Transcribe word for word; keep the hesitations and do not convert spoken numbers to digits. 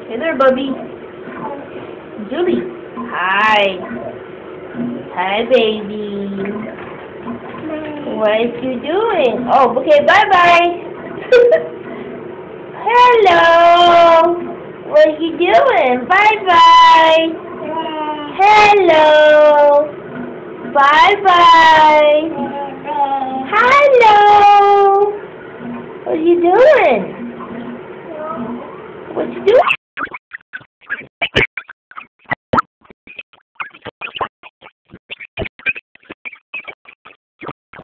Hey there, Bubby. Julie. Hi. Hi, baby. What you doing? Oh, okay, bye-bye. Hello. What you doing? Bye-bye. Hello. Bye-bye. Hello. What you doing? What you doing?